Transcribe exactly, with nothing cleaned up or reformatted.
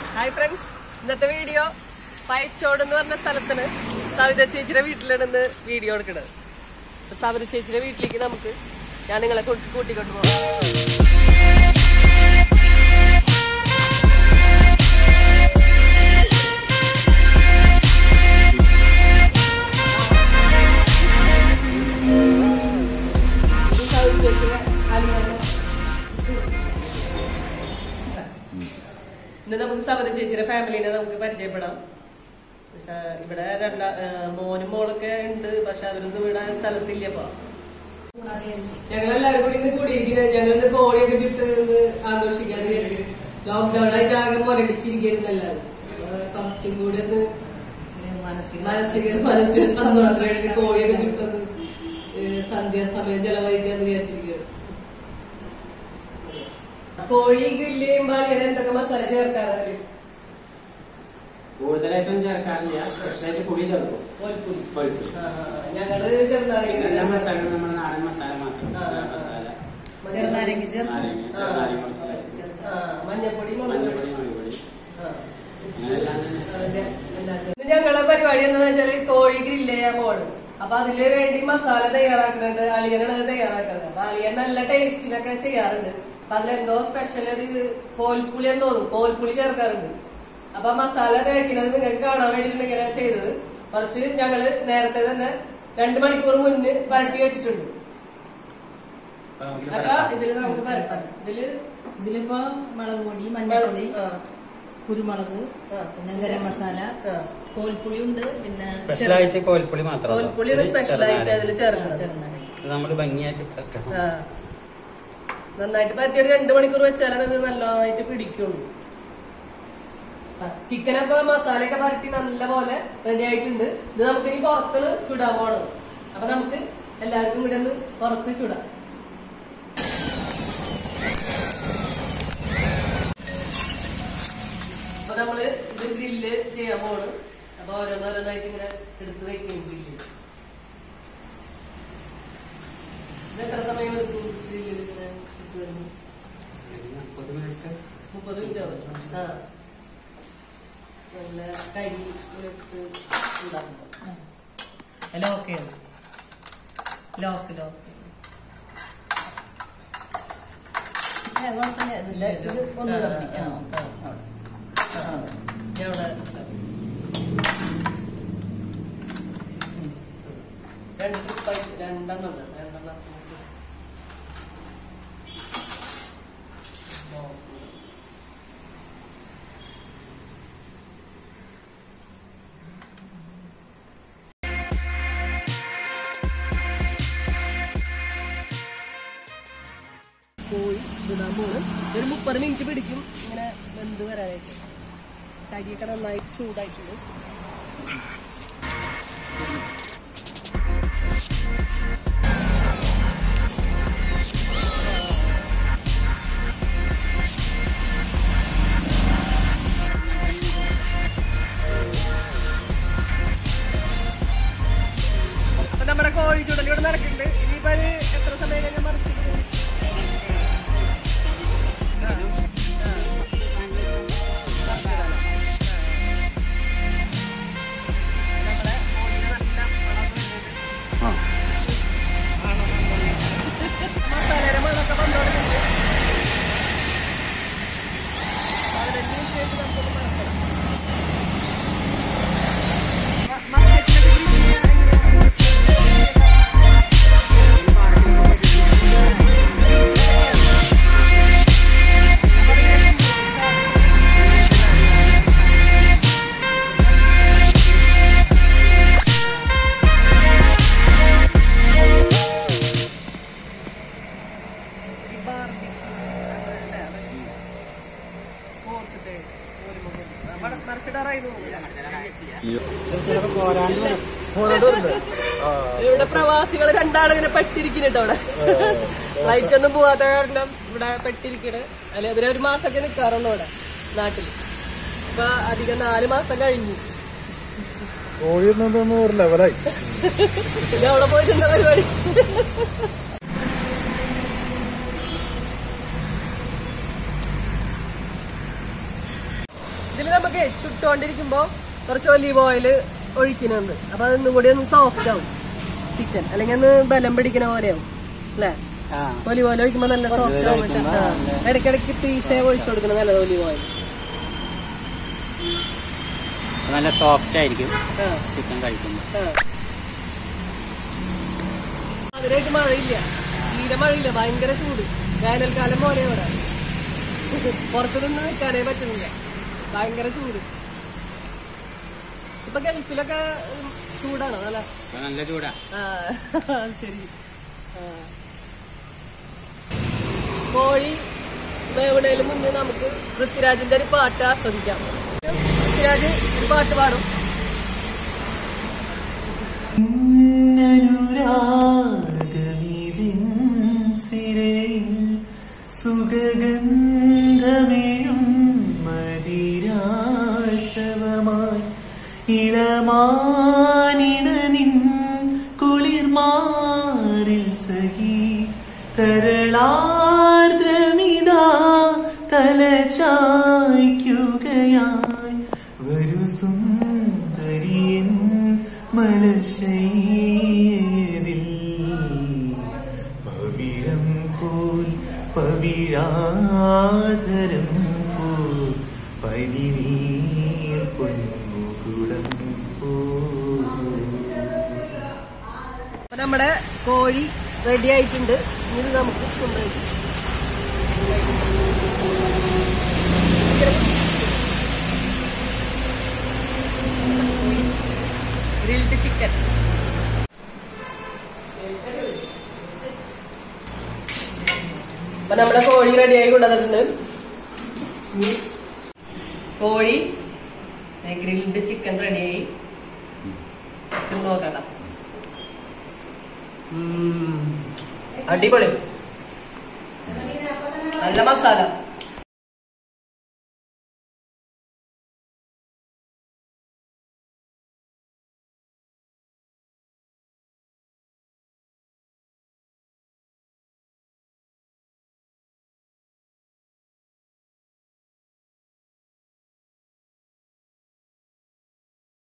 Hi friends, ഇന്നത്തെ video പയച്ചോട് എന്ന് പറഞ്ഞ സ്ഥലത്തിന് സവിത ചേച്ചിയുടെ വീട്ടിലാണ് ഇന്ന് വീഡിയോ എടുക്കുന്നത്. സവിത ചേച്ചിയുടെ വീട്ടിലേക്ക് നമുക്ക് ഞാൻ നിങ്ങളെ കൂട്ടിക്കൊണ്ടു പോകാം. ഇന്ന് നമുക്ക് സവിത ചേച്ചിയുടെ ഫാമിലിനെ നമുക്ക് പരിചയപ്പെടാം. ഇവിടെ രണ്ടാ മോനും മോളൊക്കെ ഉണ്ട്, പക്ഷെ അവരൊന്നും ഇവിടെ സ്ഥലത്തില്ലപ്പോ. ഞങ്ങളെല്ലാവരും കൂടി ഇന്ന് കൂടിയിരിക്കുന്നത് ഞങ്ങളിന്ന് കോഴിയൊക്കെ കിട്ട് ആഘോഷിക്കാന്ന് വിചാരിക്കും. ലോക്ക്ഡൌൺ ആയിട്ട് ആകെ മുരടിച്ചിരിക്കുന്നു എല്ലാവരും. കുറച്ചും കൂടി ഒന്ന് മാനസിക മനസ്സിന് സന്തോഷത്തിന് കോഴിയൊക്കെ ചുട്ടൊന്ന് സന്ധ്യാസമയം ചെലവഴിക്കാന്ന് വിചാരിച്ചിരിക്കുകയാണ്. കോഴി ഗ്രില്ല് ചെയ്യുമ്പോൾ അങ്ങനെ എന്തൊക്കെ മസാല ചേർക്കാറ്? കൂടുതലായിട്ടൊന്നും ചേർക്കാറില്ല, സ്പെഷ്യലായിട്ട് പൊടി ചേർക്കും. ഞങ്ങള് ചെറുനാരങ്ങ എല്ലാ മസാലകളും നമ്മുടെ നാടൻ മസാല മാത്രം. മസാല ചെറുനാരങ്ങ മഞ്ഞപ്പൊടി മഞ്ഞപ്പൊടി മുളകുപൊടി ഞങ്ങളെ പരിപാടി എന്താന്ന് വെച്ചാല് കോഴി ഗ്രില്ല് ചെയ്യാൻ പോണ്. അപ്പൊ അതിന് വേണ്ടി മസാല തയ്യാറാക്കുന്നുണ്ട്. അളിയനാണ് തയ്യാറാക്കുന്നത്. അപ്പൊ അളിയൻ നല്ല ടേസ്റ്റിനൊക്കെ ചെയ്യാറുണ്ട്. അപ്പൊ അതിലെന്തോ സ്പെഷ്യൽ ഒരു കോൽപ്പുളി എന്ന് തോന്നും, കോൽപ്പുളി ചേർക്കാറുണ്ട്. അപ്പൊ മസാല തേക്കുന്നത് നിങ്ങൾക്ക് കാണാൻ വേണ്ടിയിട്ടാണ് ഇങ്ങനെ ചെയ്തത്. കുറച്ച് ഞങ്ങള് നേരത്തെ തന്നെ രണ്ടു മണിക്കൂർ മുന്നേ വരട്ടി വെച്ചിട്ടുണ്ട്. അപ്പൊ ഇതില് നമുക്ക് പരട്ടാം. ഇതില് ഇതിലിപ്പോ മുളക് പൊടി, മഞ്ഞൾപ്പൊടി, കുരുമുളക്, പിന്നെ ഗരം മസാല, കോൽപ്പുളി ഉണ്ട്. പിന്നെ സ്പെഷ്യലായിട്ട് കോൽപ്പുളി മാത്രം. കോൽപ്പുളിയാണ് സ്പെഷ്യലായിട്ട് അതിൽ ചേർക്കുന്നത്. നമ്മള് ഭംഗിയായിട്ട് നന്നായിട്ട് പറ്റി ഒരു രണ്ടു മണിക്കൂർ വെച്ചാലാണ് ഇത് നല്ലതായിട്ട് പിടിക്കുള്ളൂ. ചിക്കനപ്പൊ മസാലയൊക്കെ പരട്ടി നല്ല പോലെ റെഡി ആയിട്ടുണ്ട്. ഇത് നമുക്കിനി പുറത്ത് ചുടാൻ പോണം. അപ്പൊ നമുക്ക് എല്ലാവർക്കും കൂടെ ഒന്ന് പുറത്ത് ചുടാം. അപ്പൊ നമ്മള് ഇത് ഗ്രില്ല് ചെയ്യാൻ പോണ്. അപ്പൊ ഓരോന്നോരോന്നായിട്ട് ഇങ്ങനെ എടുത്ത് വെക്കും ഗ്രില്ല്. ഇത് എത്ര സമയം എടുക്കും ഗ്രില്ലിൽ ഇങ്ങനെ ഇട്ട് വരുമ്പോ? മുപ്പത് മിനിറ്റ് ആവും. ആ നല്ല കരി ഇട്ട് ഉണ്ടാക്കുമ്പോ ലോക്ക് ലോക്ക് ലോക്ക് രണ്ട് ട്രിപ്പായി രണ്ടെണ്ണം ഉണ്ട്. രണ്ടെണ്ണം കോഴി ഇടാൻ പോണ്. ഒരു മുപ്പത് മിനിറ്റ് പിടിക്കും ഇങ്ങനെ വെന്ത് വരാനായിട്ട്. കരിയൊക്കെ നന്നായിട്ട് ചൂടായിട്ടുണ്ട്. അപ്പൊ നമ്മുടെ കോഴി ചൂടലിവിടെ നടക്കുന്നുണ്ട്. ഇനിയിപ്പോ അത് എത്ര സമയം കഴിഞ്ഞാൽ മറിച്ചിട്ട് മസാലയുടെ മണമൊക്കെ വന്നോടുന്നുണ്ട്. പതിനഞ്ച് മിനിറ്റ് കഴിഞ്ഞ് നമുക്കൊന്ന് മറക്കണം. ഇവിടെ പ്രവാസികൾ രണ്ടാളിങ്ങനെ പെട്ടിരിക്കുന്നുണ്ട്. അവിടെ ഫ്ലൈറ്റ് ഒന്നും പോവാത്ത കാരണം ഇവിടെ പെട്ടിരിക്കണ്. അല്ലെ അതിന് ഒരു മാസമൊക്കെ നിക്കാറുണ്ട് ഇവിടെ നാട്ടില്. ഇപ്പൊ അധികം നാല് മാസം കഴിഞ്ഞു. ലെവലായി പിന്നെ അവിടെ പോയിട്ട് എന്താ പരിപാടി? ഇതില് നമുക്ക് ചുട്ടോണ്ടിരിക്കുമ്പോ കുറച്ച് ഒലീവ് ഓയില് ഒഴിക്കുന്നുണ്ട്. അപ്പൊ അതൊന്നും കൂടി ഒന്ന് സോഫ്റ്റ് ആവും ചിക്കൻ, അല്ലെങ്കിൽ ഒന്ന് ബലം പിടിക്കണ പോലെയാവും അല്ലെ. ഒലീവ് ഓയിൽ ഒഴിക്കുമ്പോ നല്ല സോഫ്റ്റ് ആവും. ഇടയ്ക്കിടയ്ക്ക് പീശ ഒഴിച്ചു കൊടുക്കണം നല്ലത് ഒലീവ് ഓയിൽ. നല്ല സോഫ്റ്റ് ആയിരിക്കും ചിക്കൻ കഴിക്കുമ്പോൾ. അതിനായിട്ട് മഴയില്ല, തീരെ മഴയില്ല, ഭയങ്കര ചൂട്. വേനൽക്കാലം പോലെ ഇവിടെ പുറത്തുനിന്ന് നിൽക്കാനേ പറ്റുന്നില്ല, ഭയങ്കര ചൂട്. ഇപ്പൊ ഗൾഫിലൊക്കെ ചൂടാണോ? നല്ല നല്ല ചൂടാ. ആ ശരി. കോഴി വേവണേലും മുന്നേ നമുക്ക് പൃഥ്വിരാജിന്റെ ഒരു പാട്ട് ആസ്വദിക്കാം. പൃഥ്വിരാജ് ഒരു പാട്ട് പാടും. സുഗന്ധമേഴും മതിരാസവമായി ഇളമാനിടനിൻ കുളിർമാറിൽ സഖി തരളാർദ്രമിതാ തലചായ്ക്കുകയായി വരു സുന്ദരിയൻ മലശയ്യതിൽ പവിഴം പോൽ പവിഴാധരം പോൽ പനിനീർ പൊന്മുകുളം പോൽ. നമ്മുടെ കോഴി റെഡി ആയിട്ടുണ്ട്. ഇനി നമുക്ക് കൊണ്ടുപോയി ഗ്രിൽഡ് ചിക്കൻ. അപ്പൊ നമ്മുടെ കോഴി റെഡിയായി കൊണ്ടുവന്നിട്ടുണ്ട്. കോഴി ഗ്രിൽഡ് ചിക്കൻ റെഡിയായി നോക്കണ്ട. അടിപൊളി, നല്ല മസാല.